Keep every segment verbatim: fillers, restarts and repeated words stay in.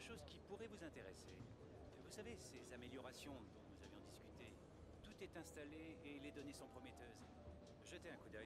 chose qui pourrait vous intéresser. Vous savez, ces améliorations dont nous avions discuté, tout est installé et les données sont prometteuses. Jetez un coup d'œil.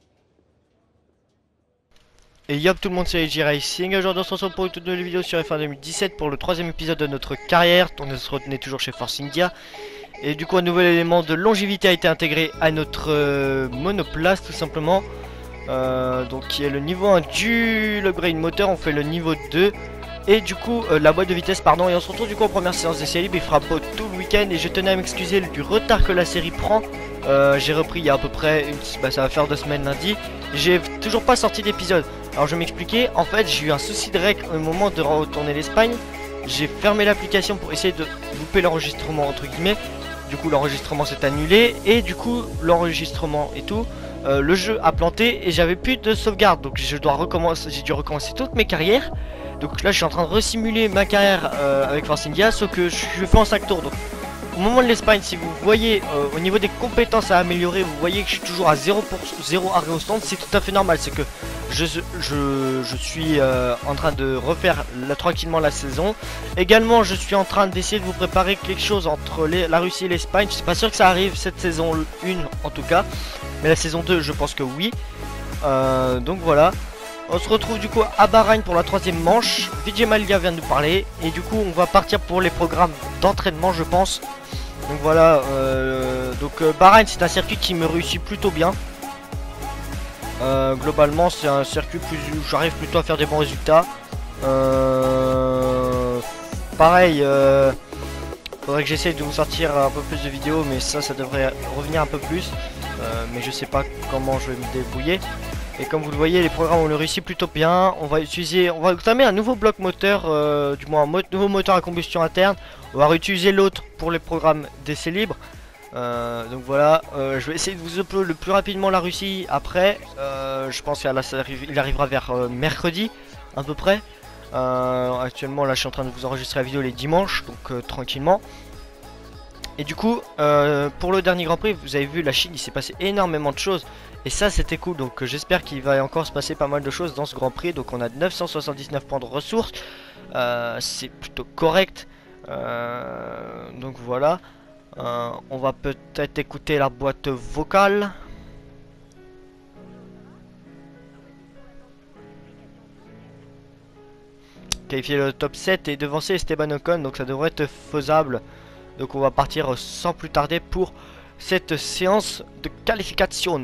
Et yop tout le monde, c'est J Racing. Aujourd'hui on se retrouve pour une toute nouvelle vidéo sur F un deux mille dix-sept pour le troisième épisode de notre carrière. On se retenait toujours chez Force India. Et du coup un nouvel élément de longévité a été intégré à notre euh, monoplace tout simplement. euh, Donc qui est le niveau un du upgrade moteur, on fait le niveau deux. Et du coup euh, la boîte de vitesse pardon. Et on se retrouve du coup en première séance d'essai libre. Il fera beau tout le week-end. Et je tenais à m'excuser du retard que la série prend. euh, J'ai repris il y a à peu près une... bah, ça va faire deux semaines lundi. J'ai toujours pas sorti d'épisode. Alors je vais m'expliquer, en fait j'ai eu un souci de règle au moment de retourner l'Espagne. J'ai fermé l'application pour essayer de louper l'enregistrement entre guillemets. Du coup l'enregistrement s'est annulé et du coup l'enregistrement et tout, euh, le jeu a planté et j'avais plus de sauvegarde. Donc je dois recommencer, j'ai dû recommencer toutes mes carrières. Donc là je suis en train de resimuler ma carrière euh, avec Force India, sauf que je fais en cinq tours. Donc au moment de l'Espagne, si vous voyez euh, au niveau des compétences à améliorer, vous voyez que je suis toujours à zéro pour zéro arrêt au stand. C'est tout à fait normal, c'est que je, je, je suis euh, en train de refaire la, tranquillement la saison. Également je suis en train d'essayer de vous préparer quelque chose entre les, la Russie et l'Espagne. Je suis pas sûr que ça arrive cette saison un en tout cas, mais la saison deux je pense que oui. euh, Donc voilà. On se retrouve du coup à Bahreïn pour la troisième manche. Vijay Mallya vient de nous parler. Et du coup on va partir pour les programmes d'entraînement je pense. Donc voilà, euh, donc euh, Bahreïn c'est un circuit qui me réussit plutôt bien. euh, Globalement c'est un circuit plus où j'arrive plutôt à faire des bons résultats. euh, Pareil, euh, faudrait que j'essaye de vous sortir un peu plus de vidéos. Mais ça, ça devrait revenir un peu plus. euh, Mais je sais pas comment je vais me débrouiller. Et comme vous le voyez, les programmes on le réussit plutôt bien. On va utiliser, on va entamer un nouveau bloc moteur, euh, du moins un mo nouveau moteur à combustion interne. On va réutiliser l'autre pour les programmes d'essai libre. euh, Donc voilà, euh, je vais essayer de vous upload le plus rapidement la Russie après. euh, Je pense qu'il arrivera vers euh, mercredi à peu près. euh, Actuellement là je suis en train de vous enregistrer la vidéo les dimanches, donc euh, tranquillement. Et du coup, euh, pour le dernier Grand Prix, vous avez vu la Chine, il s'est passé énormément de choses. Et ça c'était cool, donc euh, j'espère qu'il va encore se passer pas mal de choses dans ce Grand Prix. Donc on a neuf cent soixante-dix-neuf points de ressources, euh, c'est plutôt correct. euh, Donc voilà, euh, on va peut-être écouter la boîte vocale. Qualifier le top sept et devancer Esteban Ocon, donc ça devrait être faisable. Donc on va partir sans plus tarder pour cette séance de qualification.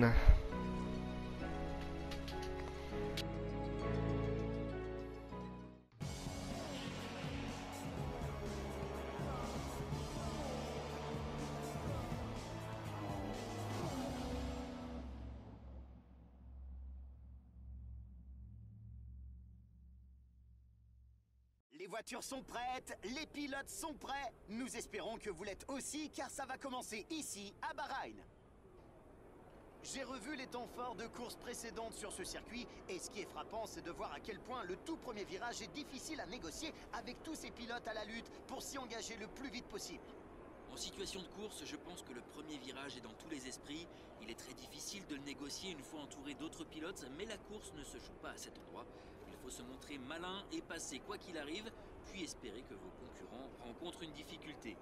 Les voitures sont prêtes, les pilotes sont prêts. Nous espérons que vous l'êtes aussi, car ça va commencer ici, à Bahreïn. J'ai revu les temps forts de courses précédentes sur ce circuit, et ce qui est frappant, c'est de voir à quel point le tout premier virage est difficile à négocier avec tous ces pilotes à la lutte pour s'y engager le plus vite possible. En situation de course, je pense que le premier virage est dans tous les esprits. Il est très difficile de le négocier une fois entouré d'autres pilotes, mais la course ne se joue pas à cet endroit. Il faut se montrer malin et passer quoi qu'il arrive, puis espérer que vos concurrents rencontrent une difficulté.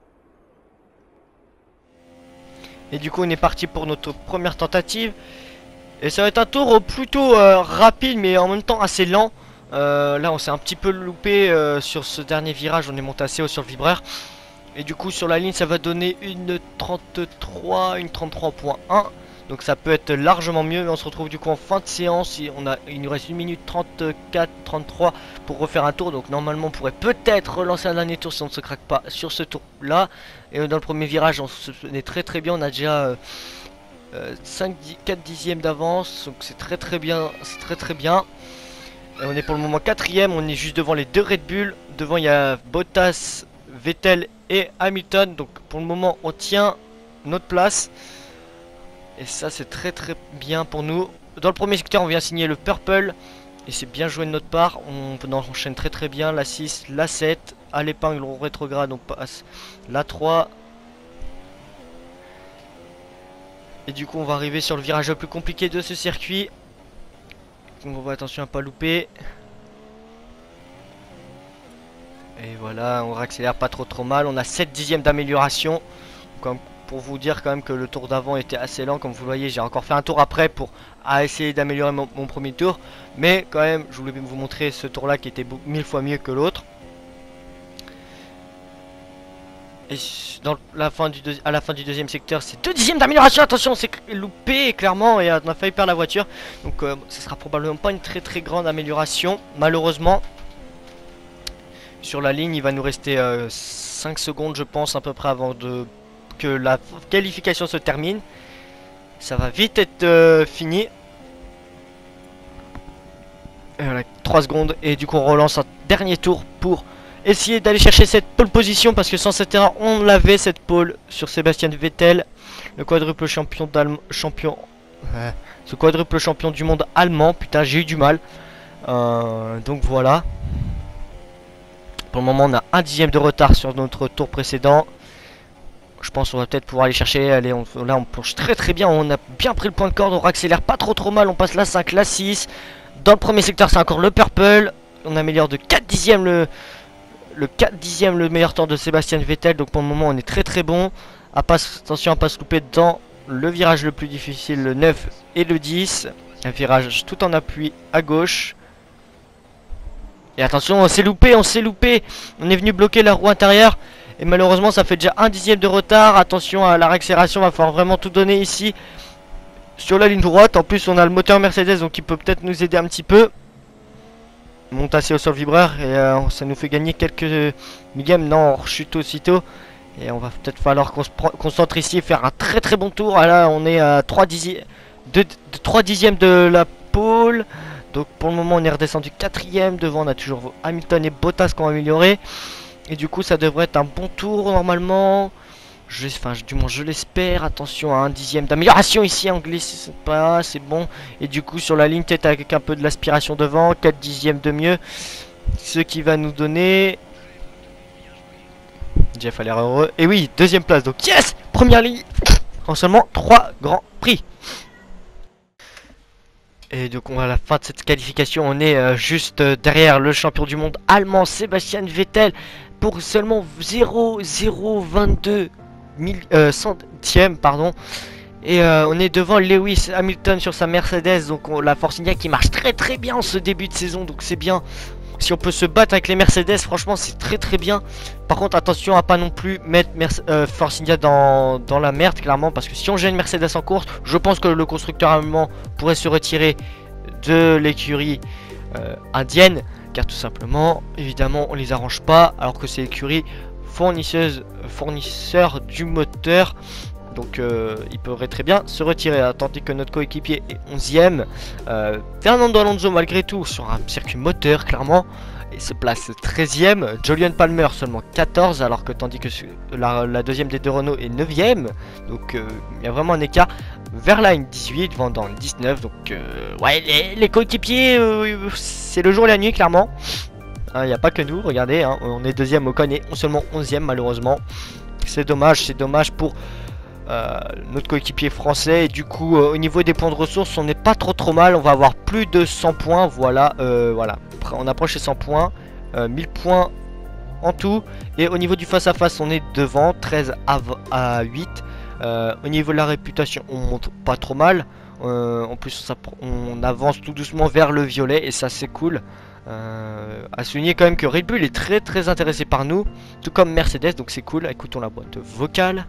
Et du coup on est parti pour notre première tentative. Et ça va être un tour plutôt euh, rapide mais en même temps assez lent. euh, Là on s'est un petit peu loupé euh, sur ce dernier virage, on est monté assez haut sur le vibreur. Et du coup sur la ligne ça va donner une trente-trois, une trente-trois point un. Donc ça peut être largement mieux. Mais on se retrouve du coup en fin de séance. On a, il nous reste une minute trente-quatre, trente-trois pour refaire un tour. Donc normalement on pourrait peut-être relancer un dernier tour si on ne se craque pas sur ce tour là. Et dans le premier virage on se tenait très très bien. On a déjà euh, euh, cinq, quatre dixièmes d'avance. Donc c'est très très bien. C'est très très bien. Et on est pour le moment quatrième. On est juste devant les deux Red Bull. Devant il y a Bottas, Vettel et Hamilton. Donc pour le moment on tient notre place. Et ça c'est très très bien pour nous. Dans le premier secteur on vient signer le purple. Et c'est bien joué de notre part. On, on enchaîne très très bien. La six, la sept. À l'épingle on rétrograde. On passe la trois. Et du coup on va arriver sur le virage le plus compliqué de ce circuit. Donc on va attention à pas louper. Et voilà, on réaccélère pas trop trop mal. On a sept dixièmes d'amélioration. Comme pour vous dire quand même que le tour d'avant était assez lent. Comme vous le voyez, j'ai encore fait un tour après pour à essayer d'améliorer mon, mon premier tour. Mais quand même, je voulais vous montrer ce tour là qui était mille fois mieux que l'autre. Et dans la fin du à la fin du deuxième secteur, c'est deux dixièmes d'amélioration. Attention, c'est loupé clairement et on a failli perdre la voiture. Donc euh, ce sera probablement pas une très très grande amélioration, malheureusement. Sur la ligne, il va nous rester euh, cinq secondes, je pense, à peu près avant de que la qualification se termine. Ça va vite être euh, fini. Et voilà, trois secondes et du coup on relance un dernier tour pour essayer d'aller chercher cette pole position, parce que sans cette erreur on l'avait, cette pole sur Sébastien Vettel, le quadruple champion d'Allemagne, champion euh, ce quadruple champion du monde allemand. Putain, j'ai eu du mal. Euh, donc voilà. Pour le moment on a un dixième de retard sur notre tour précédent. Je pense qu'on va peut-être pouvoir aller chercher. Allez, on, là on plonge très très bien, on a bien pris le point de corde, on accélère pas trop trop mal, on passe la cinq, la six. Dans le premier secteur c'est encore le purple. On améliore de quatre dixièmes le Le quatre dixième, le meilleur temps de Sébastien Vettel. Donc pour le moment on est très très bon. À pas, attention à pas se louper dans le virage le plus difficile, le neuf et le dix. Un virage tout en appui à gauche. Et attention, on s'est loupé, on s'est loupé. On est venu bloquer la roue intérieure. Et malheureusement ça fait déjà un dixième de retard. Attention à la réaccélération, va falloir vraiment tout donner ici. Sur la ligne droite, en plus on a le moteur Mercedes, donc il peut peut-être nous aider un petit peu. Monte assez au sol vibreur et euh, ça nous fait gagner quelques millièmes. Non, on rechute aussitôt. Et on va peut-être falloir qu'on se concentre ici et faire un très très bon tour. Ah là, on est à trois dixièmes de, de trois dixièmes de la pole. Donc pour le moment on est redescendu quatrième. Devant on a toujours Hamilton et Bottas qui ont amélioré. Et du coup ça devrait être un bon tour normalement. Je, enfin, du moins je l'espère. Attention à un dixième d'amélioration ici en glisse, pas, c'est bon. Et du coup sur la ligne tête avec un peu de l'aspiration devant, quatre dixièmes de mieux. Ce qui va nous donner... Jeff a l'air heureux. Et oui, deuxième place, donc yes, première ligne en seulement trois grands prix. Et donc on, à la fin de cette qualification, on est euh, juste euh, derrière le champion du monde allemand Sébastien Vettel pour seulement zéro zéro vingt-deux Euh, centième, pardon. Et euh, on est devant Lewis Hamilton sur sa Mercedes. Donc on, la Force India qui marche très très bien en ce début de saison. Donc c'est bien. Si on peut se battre avec les Mercedes, franchement c'est très très bien. Par contre attention à pas non plus mettre Merce euh, Force India dans, dans la merde, clairement. Parce que si on gêne Mercedes en course, je pense que le constructeur allemand pourrait se retirer de l'écurie euh, indienne. Car tout simplement, évidemment on les arrange pas. Alors que c'est l'écurie fournisseuse, fournisseur du moteur. Donc euh, il pourrait très bien se retirer, hein, tandis que notre coéquipier est onzième. euh, Fernando Alonso malgré tout sur un circuit moteur clairement et se place treizième. Julian Palmer seulement quatorze, alors que tandis que la, la deuxième des deux Renault est neuvième. Donc euh, il y a vraiment un écart. Verlaine dix-huit, Vandan dix-neuf. Donc euh, ouais, les, les coéquipiers euh, c'est le jour et la nuit clairement. Il n'y a pas que nous, regardez, hein, on est deuxième, Ocon est seulement onzième malheureusement. C'est dommage, c'est dommage pour euh, notre coéquipier français. Et du coup, euh, au niveau des points de ressources, on n'est pas trop trop mal. On va avoir plus de cent points, voilà, euh, voilà. On approche les cent points, euh, mille points en tout. Et au niveau du face-à-face, on est devant, treize à huit. Euh, au niveau de la réputation, on monte pas trop mal. Euh, en plus, ça, on avance tout doucement vers le violet et ça c'est cool. Euh, à souligner quand même que Red Bull est très très intéressé par nous, tout comme Mercedes, donc c'est cool. Écoutons la boîte vocale.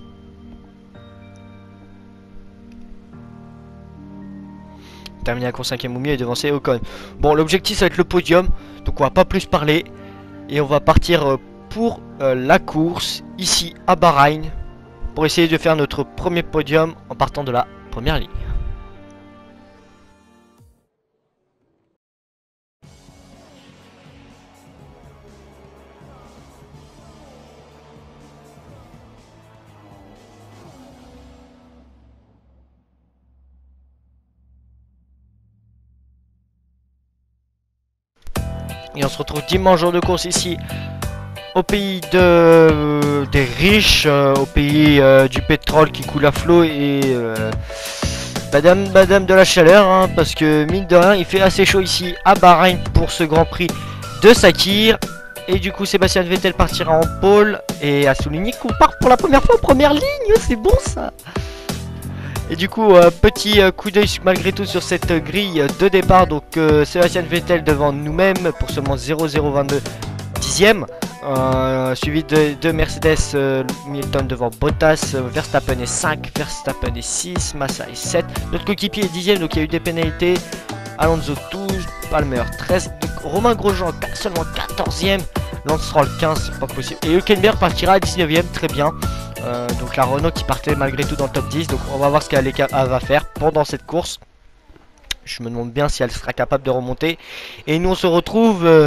Terminé à course cinquième au milieu et devancé Ocon. Bon, l'objectif ça va être le podium, donc on va pas plus parler. Et on va partir pour euh, la course ici à Bahreïn, pour essayer de faire notre premier podium en partant de la première ligne. Et on se retrouve dimanche jour de course ici au pays de, des riches, euh, au pays euh, du pétrole qui coule à flot et euh, badam badam de la chaleur, hein, parce que mine de rien il fait assez chaud ici à Bahreïn pour ce Grand Prix de Sakir. Et du coup Sébastien Vettel partira en pole. Et à souligner qu'on part pour la première fois en première ligne. C'est bon ça. Et du coup euh, petit euh, coup d'œil malgré tout sur cette euh, grille de départ. Donc euh, Sébastien Vettel devant nous-mêmes pour seulement zéro virgule zéro vingt-deux dixième. Euh, suivi de, de Mercedes, euh, Hamilton devant Bottas, euh, Verstappen est cinq, Verstappen est six, Massa est sept. Notre coéquipier est dixième, donc il y a eu des pénalités. Alonso douze, Palmer treize, Romain Grosjean seulement quatorzième, Lance Stroll quinze, c'est pas possible. Et Hülkenberg partira à dix-neuvième, très bien. Euh, donc la Renault qui partait malgré tout dans le top dix, donc on va voir ce qu'elle va faire pendant cette course. Je me demande bien si elle sera capable de remonter. Et nous on se retrouve... Euh,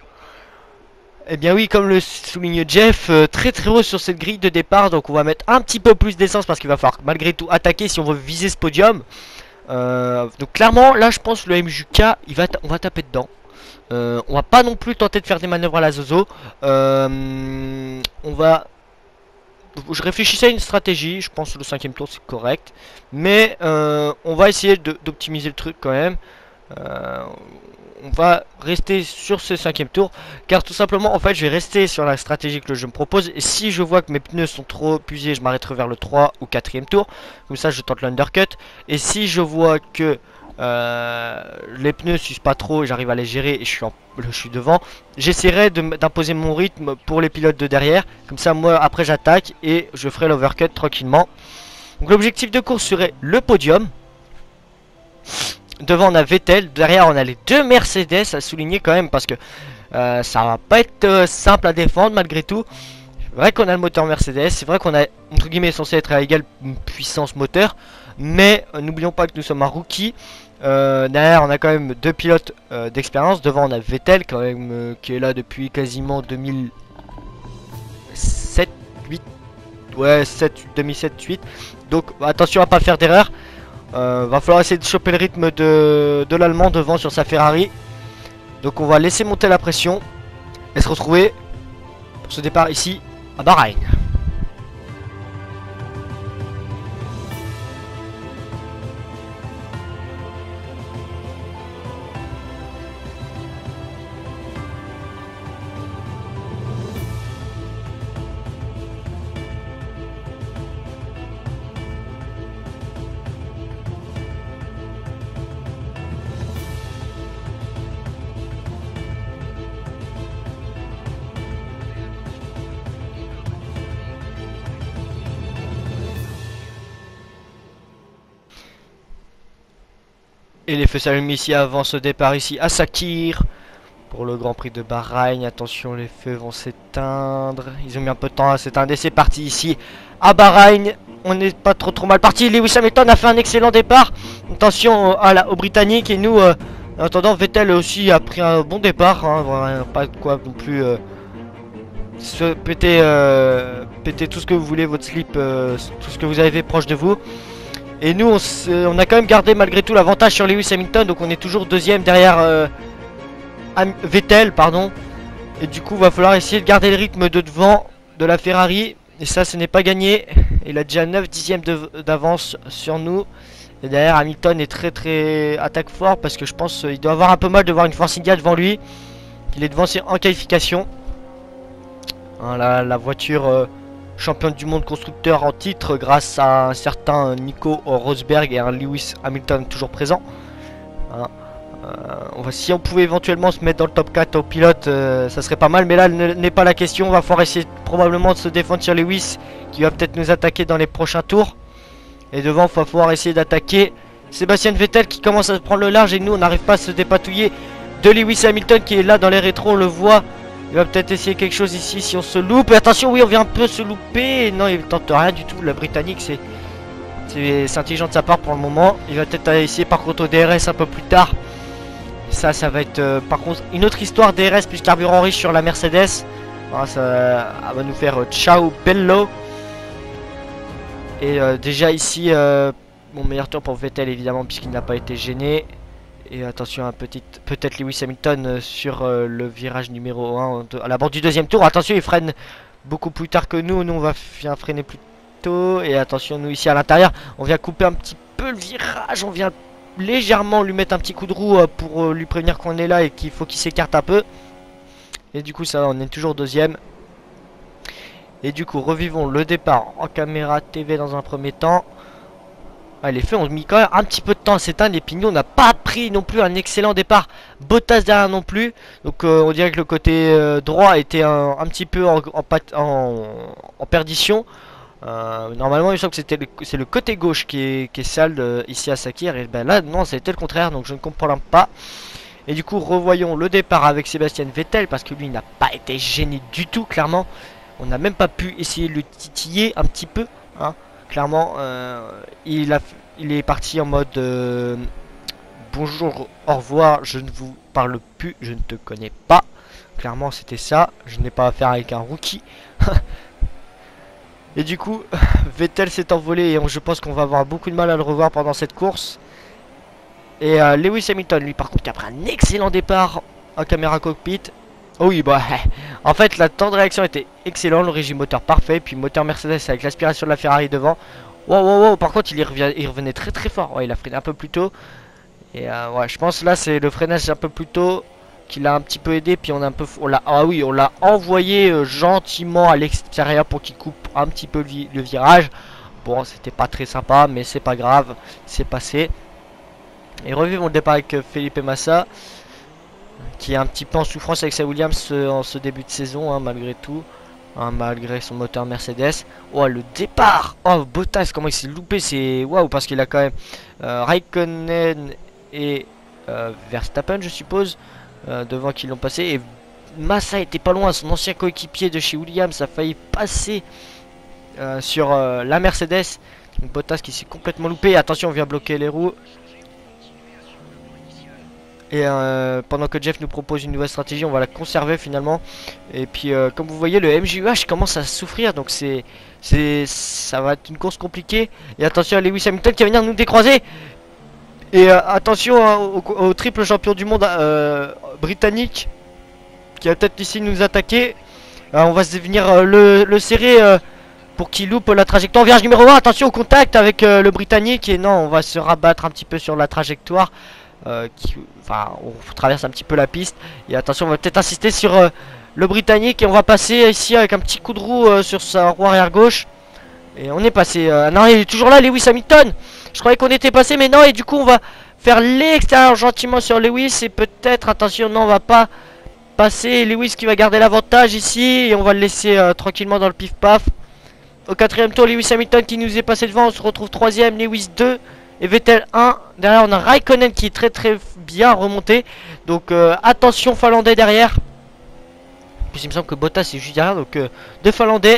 Eh bien oui, comme le souligne Jeff, euh, très très haut sur cette grille de départ. Donc on va mettre un petit peu plus d'essence parce qu'il va falloir malgré tout attaquer si on veut viser ce podium. euh, Donc clairement là je pense que le M J K il va on va taper dedans. euh, On va pas non plus tenter de faire des manœuvres à la Zozo. euh, On va... Je réfléchissais à une stratégie. Je pense que le cinquième tour c'est correct. Mais euh, on va essayer d'optimiser le truc quand même. euh, On va rester sur ce cinquième tour car tout simplement en fait je vais rester sur la stratégie que je me propose. Et si je vois que mes pneus sont trop usés, je m'arrêterai vers le trois ou quatrième tour. Comme ça je tente l'undercut. Et si je vois que euh, les pneus s'usent pas trop et j'arrive à les gérer et je suis, en, je suis devant, j'essaierai d'imposer mon rythme pour les pilotes de derrière. Comme ça moi après j'attaque et je ferai l'overcut tranquillement. Donc l'objectif de course serait le podium. Devant on a Vettel, derrière on a les deux Mercedes à souligner quand même parce que euh, ça va pas être euh, simple à défendre malgré tout. C'est vrai qu'on a le moteur Mercedes, c'est vrai qu'on a entre guillemets censé être à égale puissance moteur, mais euh, n'oublions pas que nous sommes un rookie. Euh, derrière on a quand même deux pilotes euh, d'expérience, devant on a Vettel quand même euh, qui est là depuis quasiment deux mille sept huit, ouais sept, deux mille sept huit, donc attention à pas faire d'erreur. Euh, va falloir essayer de choper le rythme de, de l'Allemand devant sur sa Ferrari. Donc on va laisser monter la pression et se retrouver pour ce départ ici à Bahreïn. Et les feux s'allument ici avant ce départ ici à Sakir pour le Grand Prix de Bahreïn. Attention, les feux vont s'éteindre. Ils ont mis un peu de temps à s'éteindre et c'est parti ici à Bahreïn. On n'est pas trop trop mal parti. Lewis Hamilton a fait un excellent départ. Attention à la, aux Britanniques. Et nous, euh, en attendant, Vettel aussi a pris un bon départ. Hein, pas de quoi non plus euh, se péter, euh, péter tout ce que vous voulez, votre slip, euh, tout ce que vous avez fait proche de vous. Et nous on, on a quand même gardé malgré tout l'avantage sur Lewis Hamilton. Donc on est toujours deuxième derrière euh, Vettel pardon. Et du coup va falloir essayer de garder le rythme de devant de la Ferrari. Et ça ce n'est pas gagné. Il a déjà neuf dixièmes d'avance sur nous. Et derrière Hamilton est très très attaque fort. Parce que je pense qu'il doit avoir un peu mal de voir une Force India devant lui. Il est devancé en qualification. Hein, la, la voiture euh, championne du monde constructeur en titre grâce à un certain Nico Rosberg et un Lewis Hamilton toujours présent. Hein. Euh, on va, si on pouvait éventuellement se mettre dans le top quatre au pilote, euh, ça serait pas mal. Mais là n'est pas la question. On va falloir essayer probablement de se défendre sur Lewis qui va peut-être nous attaquer dans les prochains tours. Et devant il va falloir essayer d'attaquer Sébastien Vettel qui commence à se prendre le large. Et nous on n'arrive pas à se dépatouiller de Lewis Hamilton qui est là dans les rétros. On le voit. Il va peut-être essayer quelque chose ici si on se loupe. Et attention, oui, on vient un peu se louper. Non, il tente rien du tout. La Britannique, c'est c'est intelligent de sa part pour le moment. Il va peut-être essayer par contre au D R S un peu plus tard. Et ça, ça va être euh, par contre une autre histoire D R S plus carburant riche sur la Mercedes. Voilà, ça, ça va nous faire euh, ciao bello. Et euh, déjà ici, euh, mon meilleur tour pour Vettel évidemment puisqu'il n'a pas été gêné. Et attention à petite peut-être Lewis Hamilton euh, sur euh, le virage numéro un de, à la bord du deuxième tour. Attention, il freine beaucoup plus tard que nous. Nous on va bien freiner plus tôt. Et attention, nous ici à l'intérieur, on vient couper un petit peu le virage. On vient légèrement lui mettre un petit coup de roue euh, pour euh, lui prévenir qu'on est là et qu'il faut qu'il s'écarte un peu. Et du coup ça on est toujours deuxième. Et du coup revivons le départ en caméra T V dans un premier temps. Ah, les feux ont mis quand même un petit peu de temps à s'éteindre. Les pignons n'a pas pris non plus un excellent départ. Bottas derrière non plus. Donc euh, on dirait que le côté euh, droit était un, un petit peu en, en, en, en perdition. Euh, normalement il me semble que c'était c'est le côté gauche qui est, qui est sale euh, ici à Sakir. Et ben là non c'était le contraire. Donc je ne comprends pas. Et du coup revoyons le départ avec Sébastien Vettel. Parce que lui n'a pas été gêné du tout clairement. On n'a même pas pu essayer de le titiller un petit peu hein. Clairement, euh, il, a, il est parti en mode euh, bonjour, au revoir, je ne vous parle plus, je ne te connais pas. Clairement, c'était ça. Je n'ai pas affaire avec un rookie. Et du coup, Vettel s'est envolé et on, je pense qu'on va avoir beaucoup de mal à le revoir pendant cette course. Et euh, Lewis Hamilton, lui, par contre, qui a pris un excellent départ en caméra cockpit. Oh oui, bah, en fait, la temps de réaction était excellent, le régime moteur parfait, puis moteur Mercedes avec l'aspiration de la Ferrari devant. Wow, wow, wow, par contre, il, y revient, il revenait très très fort. Ouais, il a freiné un peu plus tôt. Et euh, ouais, je pense là, c'est le freinage un peu plus tôt qui l'a un petit peu aidé, puis on a un peu, on l'a, ah oui, on l'a envoyé euh, gentiment à l'extérieur pour qu'il coupe un petit peu le, vi le virage. Bon, c'était pas très sympa, mais c'est pas grave, c'est passé. Et revivons le départ avec euh, Felipe Massa, qui est un petit peu en souffrance avec sa Williams euh, en ce début de saison, hein, malgré tout, hein, malgré son moteur Mercedes. Oh, le départ! Oh, Bottas, comment il s'est loupé, c'est waouh, parce qu'il a quand même euh, Raikkonen et euh, Verstappen, je suppose, euh, devant qui l'ont passé. Et Massa était pas loin, son ancien coéquipier de chez Williams a failli passer euh, sur euh, la Mercedes. Donc, Bottas qui s'est complètement loupé. Attention, on vient bloquer les roues. Et euh, pendant que Jeff nous propose une nouvelle stratégie, on va la conserver finalement. Et puis euh, comme vous voyez, le M J U H commence à souffrir. Donc c'est c'est ça va être une course compliquée. Et attention à Lewis Hamilton qui va venir nous décroiser. Et euh, attention hein, au, au triple champion du monde euh, britannique qui va peut-être ici nous attaquer. Euh, on va se venir euh, le, le serrer euh, pour qu'il loupe la trajectoire. Virage numéro un, attention au contact avec euh, le britannique. Et non, on va se rabattre un petit peu sur la trajectoire. Euh, qui, enfin, on traverse un petit peu la piste. Et attention, on va peut-être insister sur euh, le britannique. Et on va passer ici avec un petit coup de roue euh, sur sa roue arrière gauche. Et on est passé. Euh, non, il est toujours là, Lewis Hamilton. Je croyais qu'on était passé, mais non. Et du coup, on va faire l'extérieur gentiment sur Lewis. Et peut-être, attention, non, on va pas passer. Lewis qui va garder l'avantage ici. Et on va le laisser euh, tranquillement dans le pif-paf. Au quatrième tour, Lewis Hamilton qui nous est passé devant. On se retrouve troisième, Lewis deux. Et Vettel un, derrière on a Raikkonen qui est très très bien remonté. Donc euh, attention Finlandais derrière. Puis il me semble que Bottas est juste derrière. Donc euh, deux Finlandais.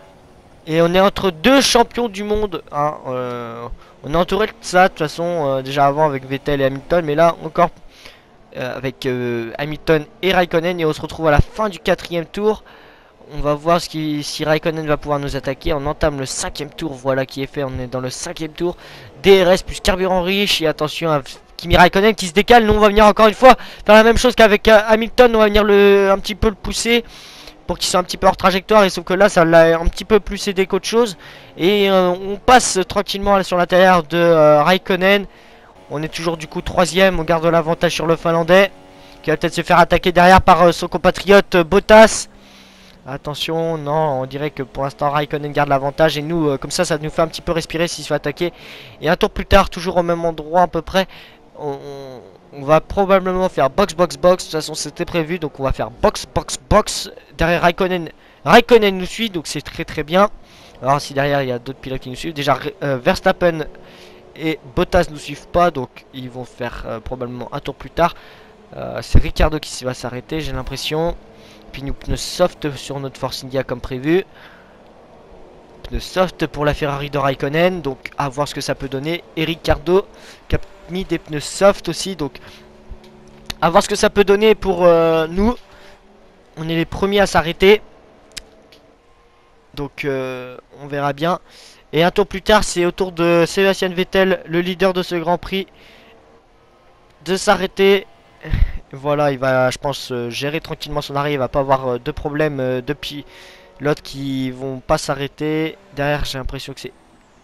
Et on est entre deux champions du monde hein. euh, On est entouré de ça de toute façon euh, déjà avant avec Vettel et Hamilton. Mais là encore euh, avec euh, Hamilton et Raikkonen. Et on se retrouve à la fin du quatrième tour. On va voir ce qui, si Raikkonen va pouvoir nous attaquer. On entame le cinquième tour, voilà qui est fait. On est dans le cinquième tour. D R S plus carburant riche. Et attention à Kimi Raikkonen qui se décale. Nous on va venir encore une fois faire la même chose qu'avec euh, Hamilton. On va venir le, un petit peu le pousser pour qu'il soit un petit peu hors trajectoire. Et sauf que là ça l'a un petit peu plus aidé qu'autre chose. Et euh, on passe tranquillement sur l'intérieur de euh, Raikkonen. On est toujours du coup troisième. On garde l'avantage sur le Finlandais qui va peut-être se faire attaquer derrière par euh, son compatriote euh, Bottas. Attention, non, on dirait que pour l'instant Raikkonen garde l'avantage. Et nous, euh, comme ça, ça nous fait un petit peu respirer s'il se fait attaquer. Et un tour plus tard, toujours au même endroit à peu près, on, on, on va probablement faire box, box, box. De toute façon, c'était prévu, donc on va faire box, box, box. Derrière Raikkonen, Raikkonen nous suit, donc c'est très très bien. Alors si derrière il y a d'autres pilotes qui nous suivent, déjà euh, Verstappen et Bottas nous suivent pas, donc ils vont faire euh, probablement un tour plus tard. Euh, c'est Ricciardo qui va s'arrêter, j'ai l'impression. Puis nous pneus soft sur notre Force India comme prévu. Pneus soft pour la Ferrari de Raikkonen. Donc à voir ce que ça peut donner. Et Ricciardo qui a mis des pneus soft aussi. Donc à voir ce que ça peut donner pour euh, nous. On est les premiers à s'arrêter. Donc euh, on verra bien. Et un tour plus tard, c'est au tour de Sébastien Vettel, le leader de ce Grand Prix, de s'arrêter. Voilà, il va, je pense, euh, gérer tranquillement son arrêt. Il va pas avoir euh, de problème euh, depuis l'autre qui vont pas s'arrêter. Derrière, j'ai l'impression que c'est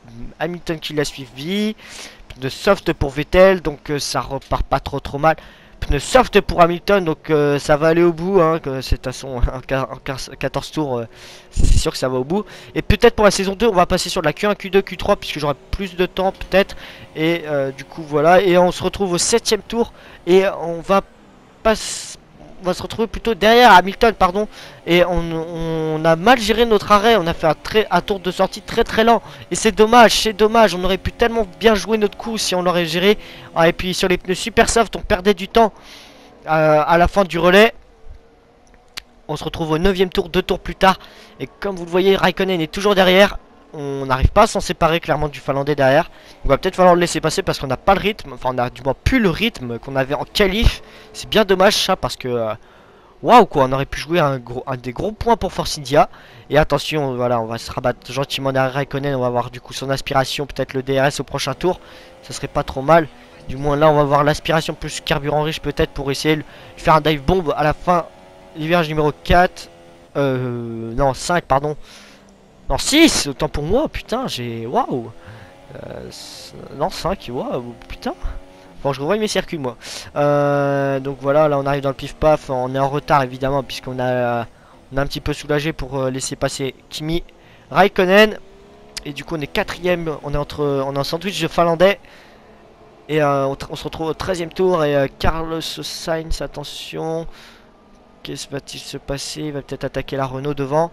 Hamilton qui l'a suivi. De soft pour Vettel, donc euh, ça repart pas trop trop mal. pneus soft pour Hamilton, donc euh, ça va aller au bout, hein, que c'est de toute façon en quatorze tours, euh, c'est sûr que ça va au bout. Et peut-être pour la saison deux, on va passer sur la Q un, Q deux, Q trois, puisque j'aurai plus de temps peut-être. Et euh, du coup voilà, et on se retrouve au septième tour, et on va passer... On va se retrouver plutôt derrière Hamilton, pardon. Et on, on a mal géré notre arrêt. On a fait un, très, un tour de sortie très très lent. Et c'est dommage, c'est dommage. On aurait pu tellement bien jouer notre coup si on l'aurait géré. Ah, et puis sur les pneus super soft, on perdait du temps euh, à la fin du relais. On se retrouve au neuvième tour, deux tours plus tard. Et comme vous le voyez, Raikkonen est toujours derrière. On n'arrive pas à s'en séparer clairement du Finlandais derrière. Il va peut-être falloir le laisser passer parce qu'on n'a pas le rythme. Enfin, on a du moins plus le rythme qu'on avait en qualif. C'est bien dommage ça parce que euh, waouh quoi, on aurait pu jouer un, gros, un des gros points pour Force India. Et attention, voilà, on va se rabattre gentiment derrière Raikkonen. On va voir du coup son aspiration, peut-être le D R S au prochain tour. Ça serait pas trop mal. Du moins là, on va voir l'aspiration plus carburant riche peut-être pour essayer de faire un dive bomb à la fin. Virage numéro quatre. Euh, non, cinq, pardon. Non, six, autant pour moi, putain, j'ai... Waouh euh, Non, cinq, waouh, putain. Bon, je revois mes circuits, moi. Euh, donc voilà, là, on arrive dans le pif-paf. On est en retard, évidemment, puisqu'on a, on a un petit peu soulagé pour euh, laisser passer Kimi Raikkonen. Et du coup, on est quatrième. On est, entre, on est en sandwich de finlandais. Et euh, on, on se retrouve au treizième tour. Et euh, Carlos Sainz, attention. Qu'est-ce qui va-t-il se passer? Il va peut-être attaquer la Renault devant.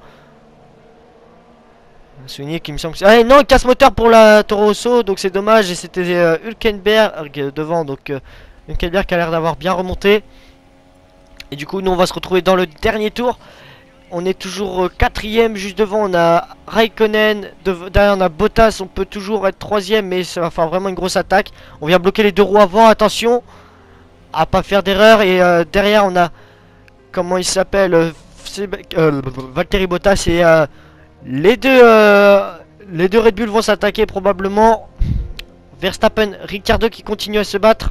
Souligner qu'il me semble que... Ah non, casse moteur pour la Toro Rosso, donc c'est dommage. Et c'était euh, Hülkenberg devant, donc euh, Hülkenberg qui a l'air d'avoir bien remonté. Et du coup, nous on va se retrouver dans le dernier tour. On est toujours euh, quatrième, juste devant on a Raikkonen, de... derrière on a Bottas, on peut toujours être troisième, mais ça va faire vraiment une grosse attaque. On vient bloquer les deux roues avant, attention à pas faire d'erreur. Et euh, derrière on a, comment il s'appelle, euh, euh, Valtteri Bottas et... Euh, Les deux, euh, les deux Red Bull vont s'attaquer probablement. Verstappen, Ricciardo qui continue à se battre.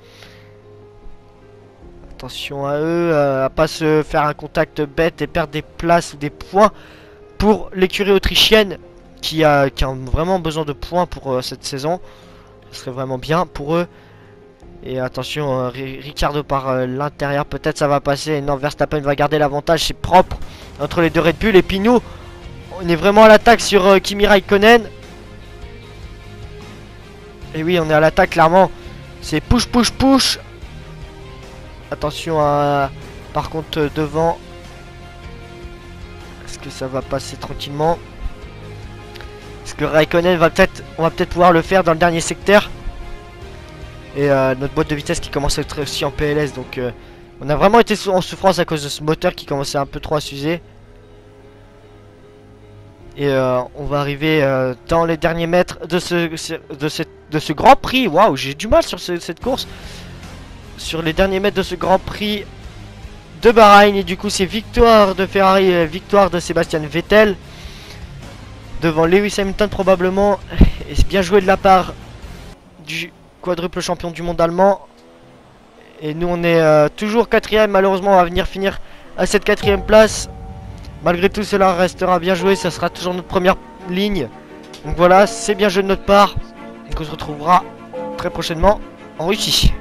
Attention à eux, euh, à pas se faire un contact bête et perdre des places ou des points pour l'écurie autrichienne qui a, qui a vraiment besoin de points pour euh, cette saison. Ce serait vraiment bien pour eux. Et attention, euh, Ricciardo par euh, l'intérieur, peut-être ça va passer. Non, Verstappen va garder l'avantage, c'est propre entre les deux Red Bull. Et puis nous, on est vraiment à l'attaque sur euh, Kimi Raikkonen. Et oui, on est à l'attaque clairement. C'est push, push, push. Attention à... Par contre, euh, devant. Est-ce que ça va passer tranquillement? Est-ce que Raikkonen va peut-être... On va peut-être pouvoir le faire dans le dernier secteur. Et euh, notre boîte de vitesse qui commence à être aussi en P L S. Donc euh, on a vraiment été en souffrance à cause de ce moteur qui commençait un peu trop à s'user. Et euh, on va arriver euh, dans les derniers mètres de ce, de ce, de ce Grand Prix. Waouh, j'ai du mal sur ce, cette course. Sur les derniers mètres de ce Grand Prix de Bahreïn. Et du coup, c'est victoire de Ferrari, euh, victoire de Sébastien Vettel. Devant Lewis Hamilton probablement. Et c'est bien joué de la part du quadruple champion du monde allemand. Et nous, on est euh, toujours quatrième. Malheureusement, on va venir finir à cette quatrième place. Malgré tout, cela restera bien joué, ça sera toujours notre première ligne. Donc voilà, c'est bien joué de notre part. Donc on se retrouvera très prochainement en Russie.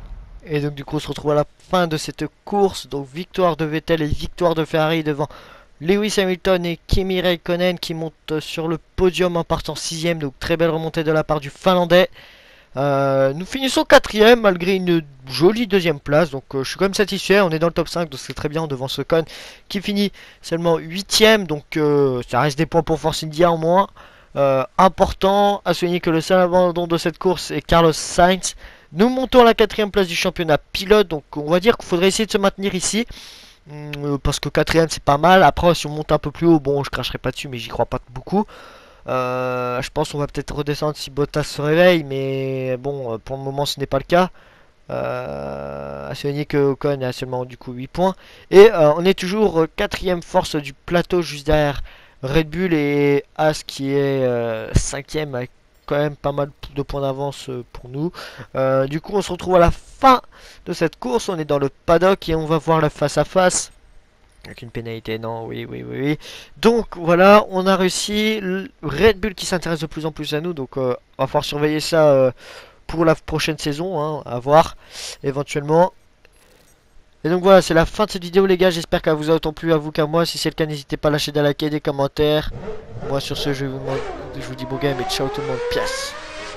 Et donc du coup on se retrouve à la fin de cette course. Donc victoire de Vettel et victoire de Ferrari devant Lewis Hamilton et Kimi Räikkönen qui montent sur le podium en partant sixième. Donc très belle remontée de la part du Finlandais. Euh, nous finissons quatrième malgré une jolie deuxième place. Donc euh, je suis quand même satisfait. On est dans le top cinq, donc c'est très bien devant ce con qui finit seulement huitième. Donc euh, ça reste des points pour Force India en moins. Euh, important à souligner que le seul abandon de cette course est Carlos Sainz. Nous montons à la quatrième place du championnat pilote. Donc on va dire qu'il faudrait essayer de se maintenir ici. Euh, parce que quatrième c'est pas mal. Après si on monte un peu plus haut, bon je cracherai pas dessus mais j'y crois pas beaucoup. euh, Je pense qu'on va peut-être redescendre si Bottas se réveille. Mais bon pour le moment ce n'est pas le cas. euh, À souligner que Ocon a seulement du coup huit points. Et euh, on est toujours quatrième force du plateau juste derrière Red Bull et As qui est euh, cinquième avec quand même pas mal de points d'avance pour nous. Euh, du coup on se retrouve à la fin de cette course. On est dans le paddock et on va voir le face à face avec une pénalité. Non, oui, oui, oui, oui. Donc voilà, on a réussi. Le Red Bull qui s'intéresse de plus en plus à nous. Donc euh, on va falloir surveiller ça euh, pour la prochaine saison, hein, à voir éventuellement. Et donc voilà, c'est la fin de cette vidéo les gars, j'espère qu'elle vous a autant plu à vous qu'à moi. Si c'est le cas, n'hésitez pas à lâcher des likes et des commentaires. Moi sur ce, je vous, demande, je vous dis bon game et ciao tout le monde, pièce.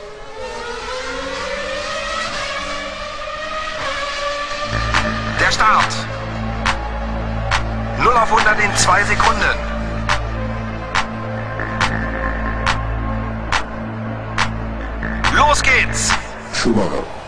Der Start. null auf hundert in zwei Sekunden. Los geht's. Schumacher.